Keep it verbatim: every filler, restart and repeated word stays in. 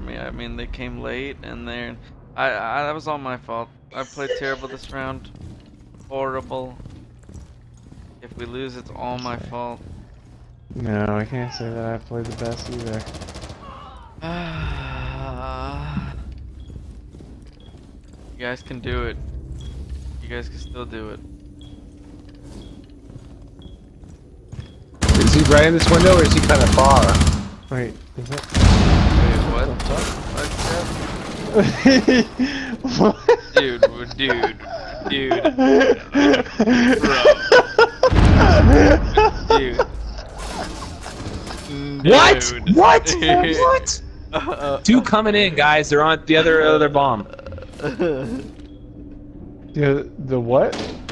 me. I mean, they came late, and they I, I that was all my fault. I played terrible this round. Horrible. If we lose, it's all my fault. No, I can't say that I played the best either. You guys can do it. You guys can still do it. Is he right in this window, or is he kind of far? Wait, is it? Wait, what? What? What? Dude, dude, dude, bro, dude. What? Dude. What? Dude. What? Uh, Two coming in, guys. They're on the other other bomb. Yeah, the what?